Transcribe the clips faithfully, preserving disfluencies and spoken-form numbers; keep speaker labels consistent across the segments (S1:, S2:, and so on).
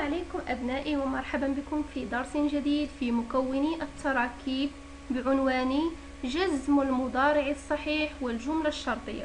S1: عليكم أبنائي، ومرحبا بكم في درس جديد في مكوني التراكيب بعنوان جزم المضارع الصحيح والجملة الشرطية.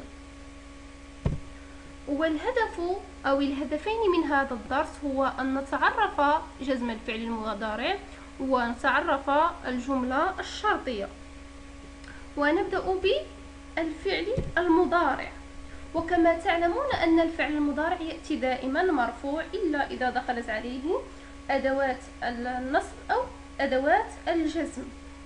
S1: والهدف أو الهدفين من هذا الدرس هو أن نتعرف جزم الفعل المضارع ونتعرف الجملة الشرطية. ونبدأ بالفعل المضارع. وكما تعلمون أن الفعل المضارع يأتي دائما مرفوع إلا إذا دخلت عليه أدوات النصب أو أدوات الجزم.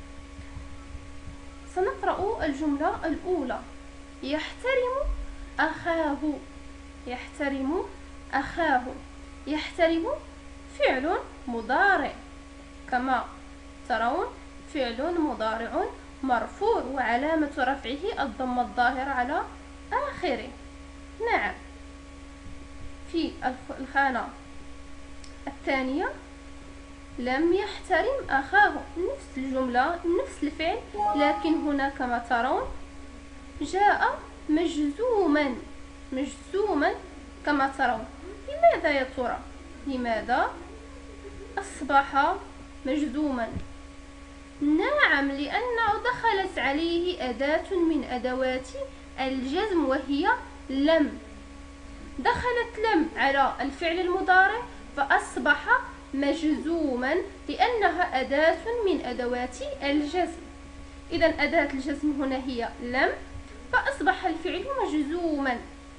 S1: سنقرأ الجملة الأولى: يحترم أخاه. يحترم أخاه. يحترم فعل مضارع كما ترون، فعل مضارع مرفوع وعلامة رفعه الضمة الظاهرة على آخره. نعم. في الخانة الثانية: لم يحترم أخاه. نفس الجملة نفس الفعل، لكن هنا كما ترون جاء مجزوما مجزوما كما ترون. لماذا يا ترى؟ لماذا أصبح مجزوما؟ نعم، لأنه دخلت عليه أداة من أدوات الجزم وهي لم. دخلت لم على الفعل المضارع فأصبح مجزوما لأنها أداة من أدوات الجزم. إذا أداة الجزم هنا هي لم، فأصبح الفعل مجزوما.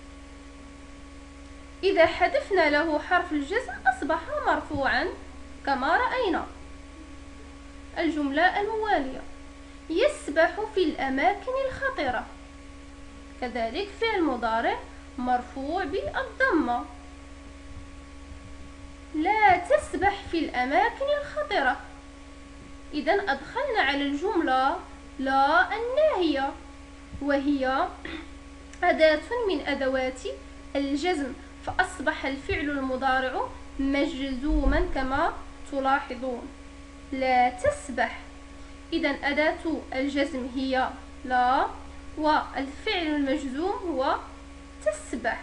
S1: إذا حذفنا له حرف الجزم أصبح مرفوعا كما رأينا. الجملة الموالية: يسبح في الأماكن الخطرة. كذلك فعل مضارع مرفوع بالضمة. لا تسبح في الأماكن الخطرة. إذا أدخلنا على الجملة لا الناهية، وهي أداة من أدوات الجزم، فأصبح الفعل المضارع مجزوما كما تلاحظون. لا تسبح. إذا أداة الجزم هي لا، والفعل المجزوم هو تسبح.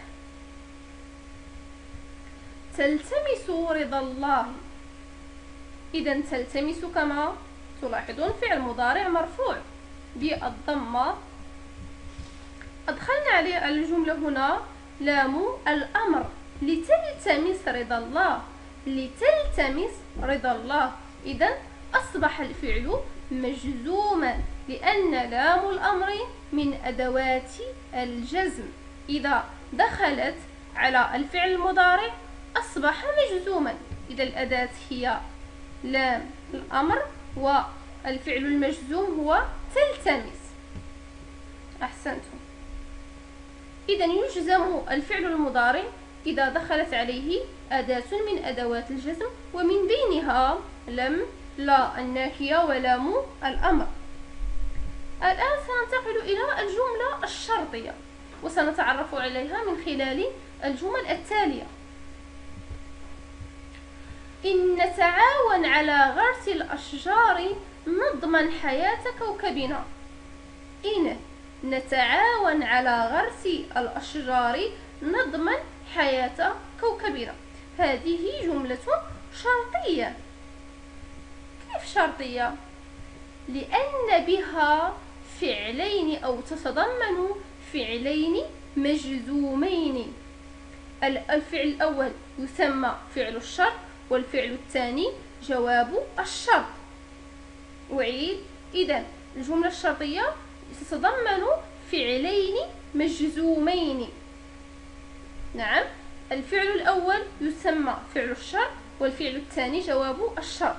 S1: تلتمس رضا الله. إذا تلتمس كما تلاحظون فعل مضارع مرفوع بالضمة. أدخلنا على الجملة هنا لام الأمر: لتلتمس رضا الله. لتلتمس رضا الله. إذا أصبح الفعل مجزوما لأن لام الأمر من أدوات الجزم. إذا دخلت على الفعل المضارع أصبح مجزوما. إذا الأداة هي لام الأمر والفعل المجزوم هو تلتمس. أحسنتم. إذا يجزم الفعل المضارع إذا دخلت عليه أداة من أدوات الجزم، ومن بينها لم، لا الناهية، ولام الأمر. الآن سننتقل إلى الجملة الشرطية، وسنتعرف عليها من خلال الجمل التالية: إن نتعاون على غرس الأشجار نضمن حياة كوكبنا. إن نتعاون على غرس الأشجار نضمن حياة كوكبنا. هذه جملة شرطية. كيف شرطية؟ لأن بها فعلين أو تتضمن فعلين مجزومين. الفعل الأول يسمى فعل الشرط، والفعل الثاني جواب الشرط. أعيد: إذا الجملة الشرطية تتضمن فعلين مجزومين. نعم، الفعل الأول يسمى فعل الشرط، والفعل الثاني جواب الشرط،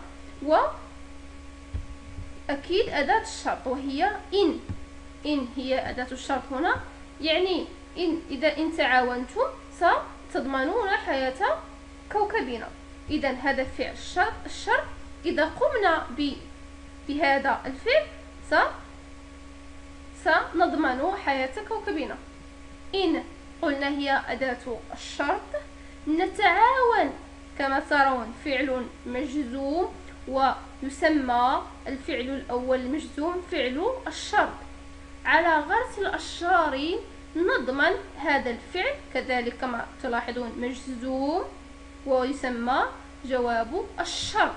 S1: وأكيد أداة الشرط وهي إن. إن هي أداة الشرط هنا، يعني إن إذا إن تعاونتم ستضمنون حياة كوكبنا. إذا هذا فعل الشرط. الشرط إذا قمنا بهذا الفعل سنضمن حياة كوكبنا. إن قلنا هي أداة الشرط. نتعاون كما ترون فعل مجزوم، ويسمى الفعل الأول المجزوم فعل الشرط. على غرس الأشجار نضمن هذا الفعل كذلك كما تلاحظون مجزوم، ويسمى جواب الشرط.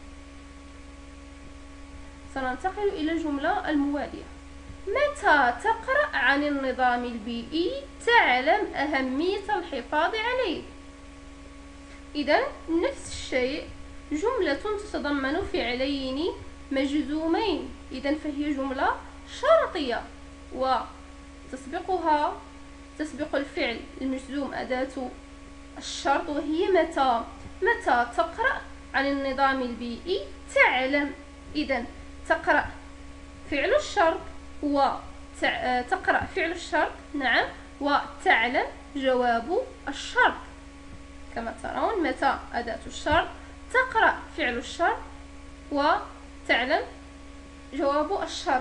S1: سننتقل إلى الجملة الموالية. متى تقرأ عن النظام البيئي تعلم أهمية الحفاظ عليه. إذن نفس الشيء، جملة تتضمن فعلين مجزومين، إذن فهي جملة شرطية، وتسبقها تسبق الفعل المجزوم أداة الشرط وهي متى. متى تقرأ عن النظام البيئي تعلم. إذن تقرأ فعل الشرط وتقرأ فعل الشرط، نعم، وتعلم جواب الشرط. كما ترون متى أداة الشرط، تقرأ فعل الشرط، وتعلم جواب الشرط.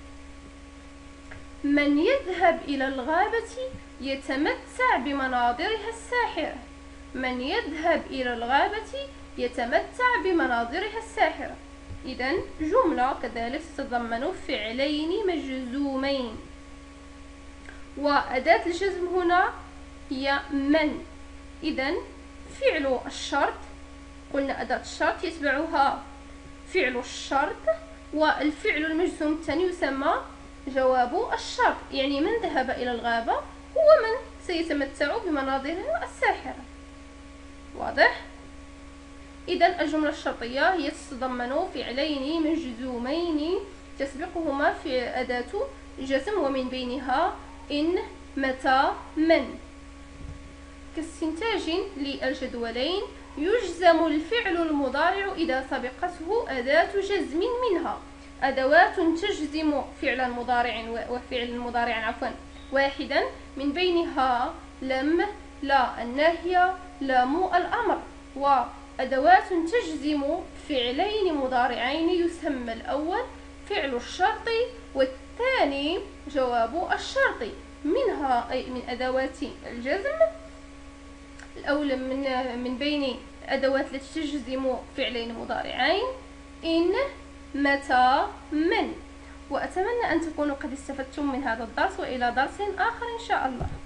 S1: من يذهب إلى الغابة يتمتع بمناظرها الساحرة. من يذهب إلى الغابة يتمتع بمناظرها الساحرة. إذن جملة كذلك تتضمن فعلين مجزومين، وأداة الجزم هنا هي من. إذن فعل الشرط، قلنا أداة الشرط يتبعها فعل الشرط، والفعل المجزوم الثاني يسمى جواب الشرط، يعني من ذهب إلى الغابة هو من سيتمتع بمناظرها الساحرة. واضح؟ إذن الجملة الشرطية هي تتضمن فعلين مجزومين تسبقهما في أداة جزم، ومن بينها إن، متى، من. كاستنتاج للجدولين، يجزم الفعل المضارع إذا سبقته أداة جزم منها أدوات تجزم فعلا مضارع وفعل مضارع عفوا واحدا، من بينها لم، لا الناهية، لام الأمر. وأدوات تجزم فعلين مضارعين يسمى الأول فعل الشرط والثاني جواب الشرط. منها أي من أدوات الجزم الأول من من بين الأدوات التي تجزم فعلين مضارعين إن، متى، من. وأتمنى أن تكونوا قد استفدتم من هذا الدرس، وإلى درس آخر إن شاء الله.